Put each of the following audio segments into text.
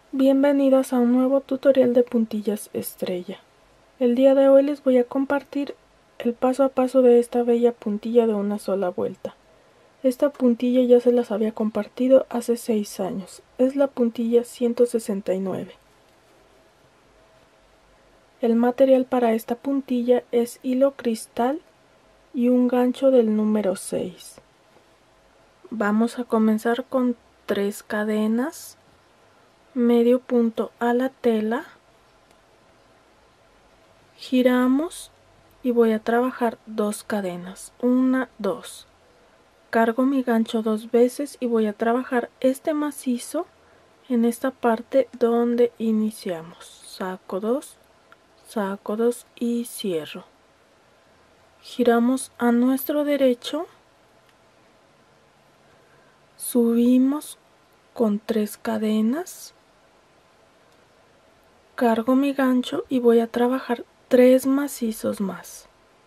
Bienvenidos a un nuevo tutorial de puntillas estrella. El día de hoy les voy a compartir el paso a paso de esta bella puntilla de una sola vuelta. Esta puntilla ya se las había compartido hace 6 años. Es la puntilla 169. El material para esta puntilla es hilo cristal y un gancho del número 6. Vamos a comenzar con 3 cadenas, medio punto a la tela, giramos y voy a trabajar 2 cadenas, 1, 2. Cargo mi gancho 2 veces y voy a trabajar este macizo en esta parte donde iniciamos. Saco 2 y cierro. Giramos a nuestro derecho, subimos con 3 cadenas, cargo mi gancho y voy a trabajar 3 macizos más.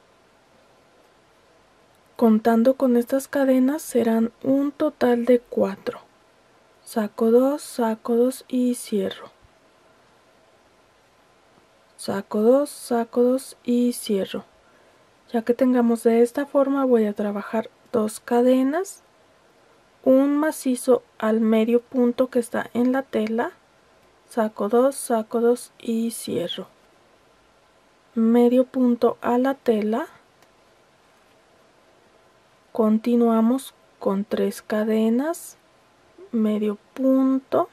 Contando con estas cadenas serán un total de 4. Saco 2 y cierro. Saco 2 y cierro. Ya que tengamos de esta forma voy a trabajar 2 cadenas, un macizo al medio punto que está en la tela, saco 2 y cierro. Medio punto a la tela, continuamos con 3 cadenas, medio punto,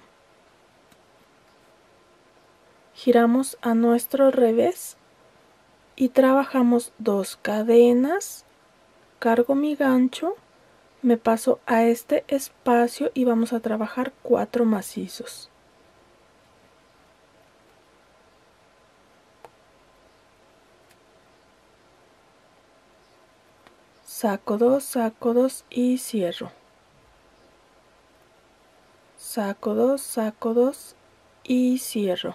giramos a nuestro revés y trabajamos 2 cadenas, cargo mi gancho, me paso a este espacio y vamos a trabajar 4 macizos. Saco 2 y cierro. Saco 2 y cierro.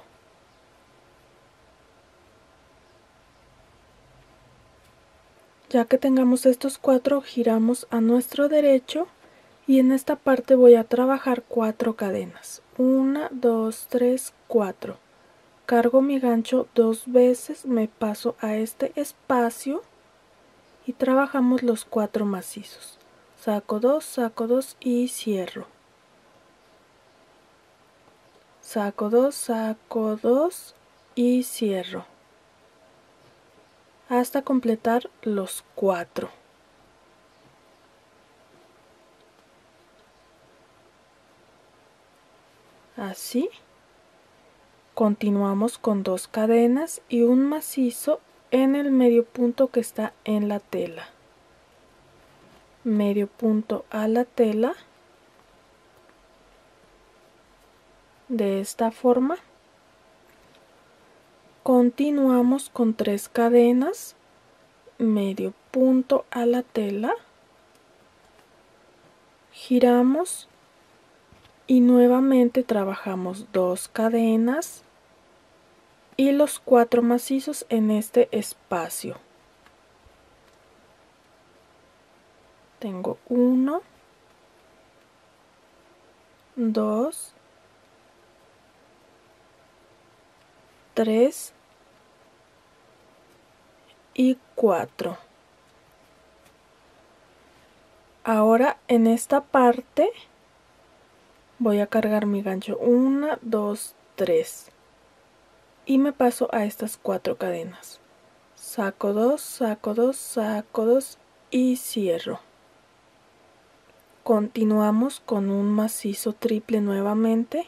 Ya que tengamos estos 4, giramos a nuestro derecho y en esta parte voy a trabajar 4 cadenas. 1, 2, 3, 4. Cargo mi gancho 2 veces, me paso a este espacio y trabajamos los 4 macizos. Saco 2 y cierro. Saco 2 y cierro. Hasta completar los 4. Así. Continuamos con 2 cadenas y un macizo en el medio punto que está en la tela. Medio punto a la tela. De esta forma. Continuamos con 3 cadenas, medio punto a la tela. Giramos y nuevamente trabajamos 2 cadenas y los 4 macizos en este espacio. Tengo 1, 2, 3 y 4. Ahora en esta parte voy a cargar mi gancho 1, 2, 3 y me paso a estas 4 cadenas. Saco 2 y cierro. Continuamos con un macizo triple nuevamente.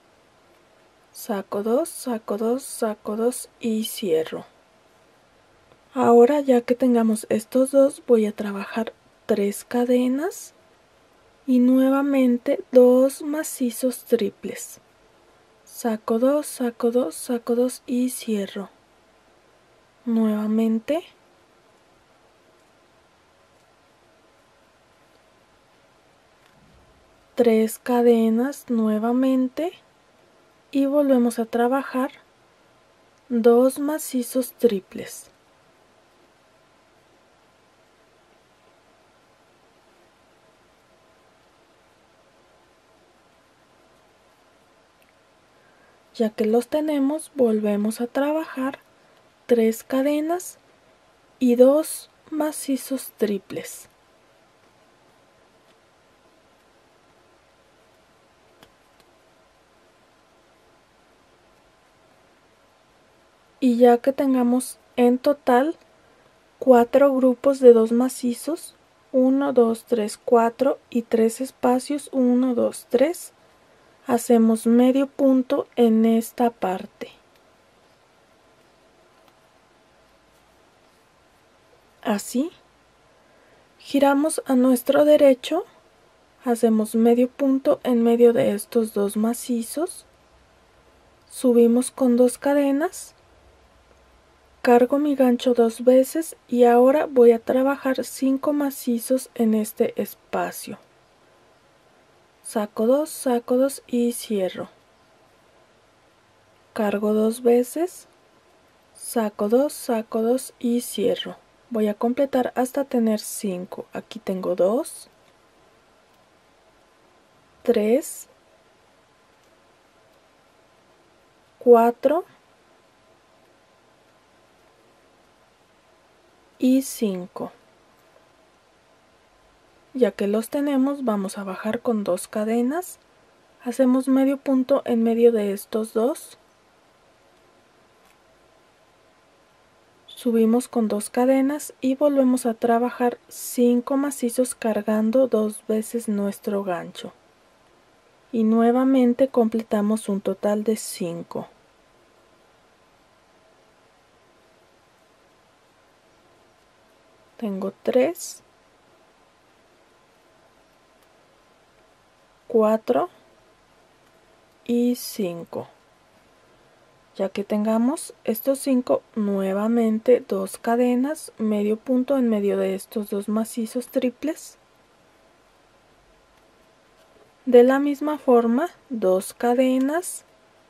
Saco 2 y cierro. Ahora ya que tengamos estos dos voy a trabajar 3 cadenas y nuevamente 2 macizos triples. Saco 2 y cierro. Nuevamente. Tres cadenas nuevamente y volvemos a trabajar 2 macizos triples. Ya que los tenemos, volvemos a trabajar 3 cadenas y 2 macizos triples. Y ya que tengamos en total 4 grupos de 2 macizos, 1, 2, 3, 4 y 3 espacios, 1, 2, 3, hacemos medio punto en esta parte. Así, giramos a nuestro derecho, hacemos medio punto en medio de estos 2 macizos, subimos con 2 cadenas, cargo mi gancho 2 veces y ahora voy a trabajar 5 macizos en este espacio. Saco 2 y cierro. Cargo 2 veces, saco 2 y cierro. Voy a completar hasta tener 5. Aquí tengo 2, 3, 4 y 5. Ya que los tenemos, vamos a bajar con 2 cadenas. Hacemos medio punto en medio de estos 2. Subimos con 2 cadenas y volvemos a trabajar 5 macizos cargando 2 veces nuestro gancho. Y nuevamente completamos un total de 5. Tengo 3, 4 y 5. Ya que tengamos estos 5, nuevamente 2 cadenas, medio punto en medio de estos 2 macizos triples. De la misma forma, 2 cadenas,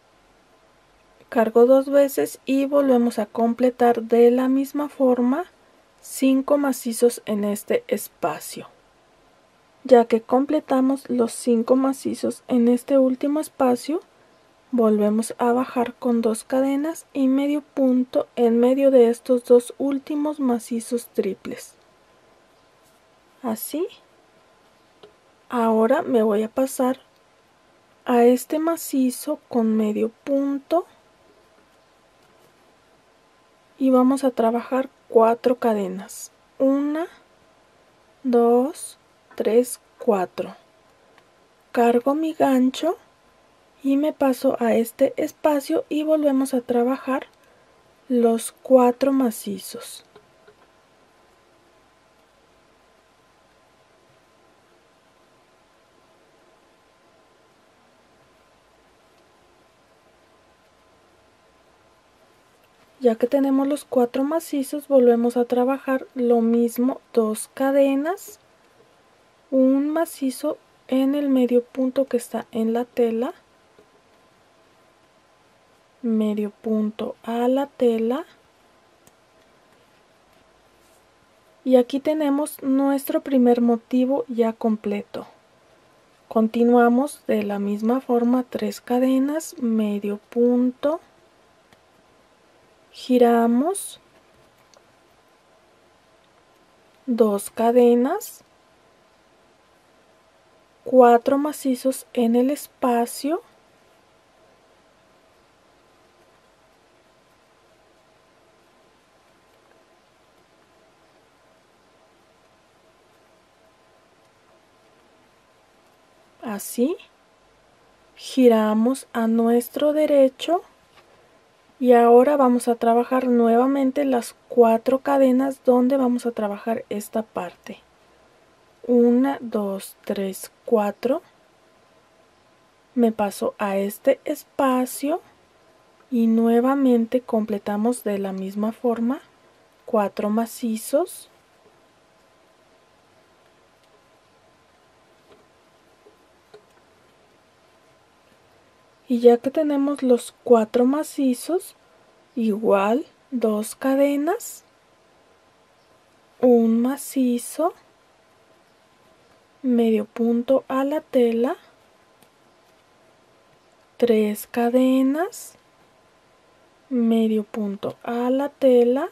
cargo 2 veces y volvemos a completar de la misma forma 5 macizos en este espacio. Ya que completamos los 5 macizos en este último espacio, volvemos a bajar con 2 cadenas y medio punto en medio de estos 2 últimos macizos triples. Así. Ahora me voy a pasar a este macizo con medio punto y vamos a trabajar 4 cadenas. 1, 2, 3, 4. Cargo mi gancho y me paso a este espacio y volvemos a trabajar los 4 macizos. Ya que tenemos los 4 macizos, volvemos a trabajar lo mismo, 2 cadenas, un macizo en el medio punto que está en la tela, medio punto a la tela, y aquí tenemos nuestro primer motivo ya completo. Continuamos de la misma forma, 3 cadenas, medio punto, giramos, 2 cadenas, 4 macizos en el espacio, así, giramos a nuestro derecho y ahora vamos a trabajar nuevamente las 4 cadenas donde vamos a trabajar esta parte. 1, 2, 3, 4. Me paso a este espacio y nuevamente completamos de la misma forma 4 macizos. Y ya que tenemos los 4 macizos, igual 2 cadenas, un macizo, medio punto a la tela, 3 cadenas, medio punto a la tela,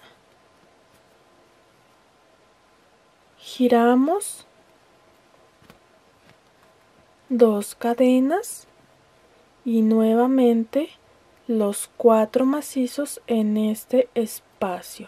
giramos 2 cadenas y nuevamente los 4 macizos en este espacio.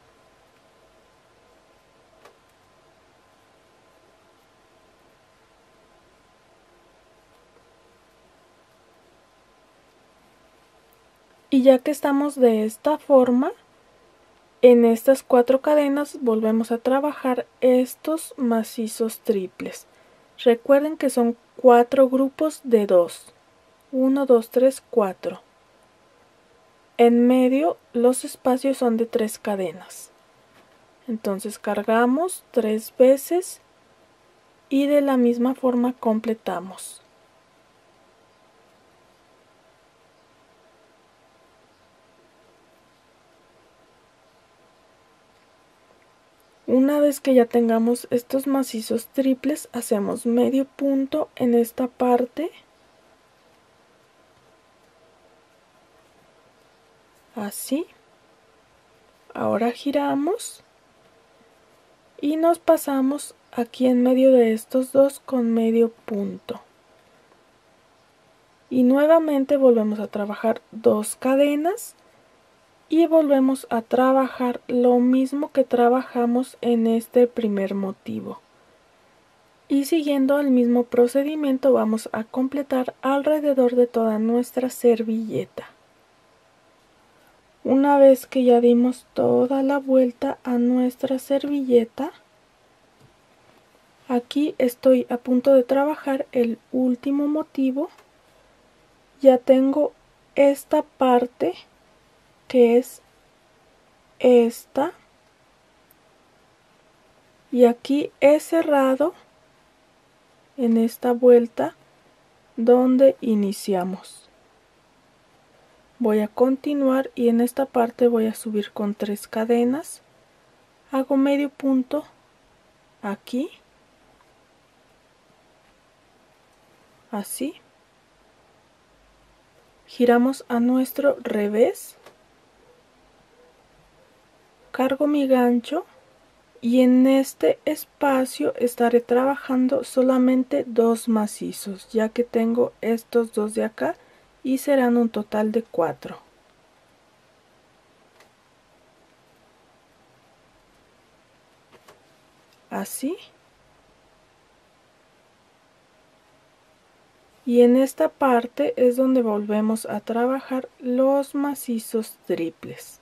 Y ya que estamos de esta forma, en estas 4 cadenas volvemos a trabajar estos macizos triples. Recuerden que son 4 grupos de 2. 1, 2, 3, 4. En medio los espacios son de 3 cadenas. Entonces cargamos 3 veces y de la misma forma completamos. Una vez que ya tengamos estos macizos triples, hacemos medio punto en esta parte, así. Ahora giramos y nos pasamos aquí en medio de estos dos con medio punto. Y nuevamente volvemos a trabajar 2 cadenas y volvemos a trabajar lo mismo que trabajamos en este primer motivo. Y siguiendo el mismo procedimiento vamos a completar alrededor de toda nuestra servilleta. Una vez que ya dimos toda la vuelta a nuestra servilleta, aquí estoy a punto de trabajar el último motivo. Ya tengo esta parte que es esta, y aquí he cerrado en esta vuelta donde iniciamos. Voy a continuar y en esta parte voy a subir con 3 cadenas, hago medio punto aquí, así, giramos a nuestro revés, cargo mi gancho y en este espacio estaré trabajando solamente 2 macizos, ya que tengo estos 2 de acá y serán un total de 4. Así. Y en esta parte es donde volvemos a trabajar los macizos triples.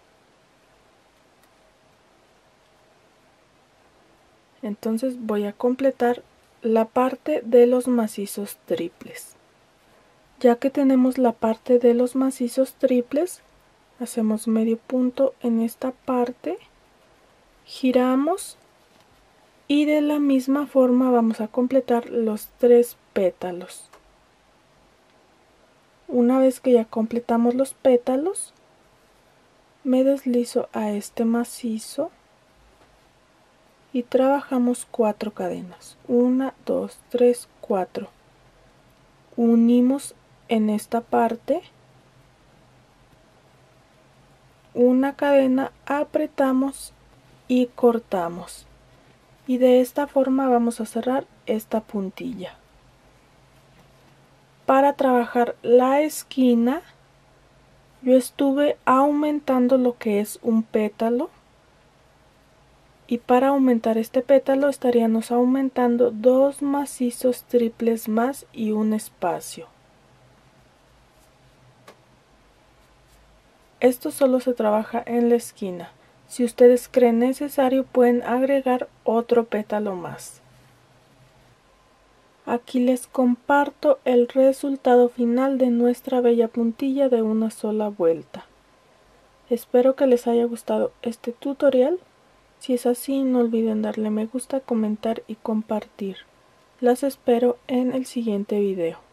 Entonces voy a completar la parte de los macizos triples. Ya que tenemos la parte de los macizos triples, hacemos medio punto en esta parte, giramos y de la misma forma vamos a completar los 3 pétalos. Una vez que ya completamos los pétalos, me deslizo a este macizo y trabajamos 4 cadenas. 1, 2, 3, 4. Unimos en esta parte una cadena, apretamos y cortamos. Y de esta forma vamos a cerrar esta puntilla. Para trabajar la esquina, yo estuve aumentando lo que es un pétalo. Y para aumentar este pétalo estaríamos aumentando 2 macizos triples más y un espacio. Esto solo se trabaja en la esquina. Si ustedes creen necesario pueden agregar otro pétalo más. Aquí les comparto el resultado final de nuestra bella puntilla de una sola vuelta. Espero que les haya gustado este tutorial. Si es así, no olviden darle me gusta, comentar y compartir. Las espero en el siguiente video.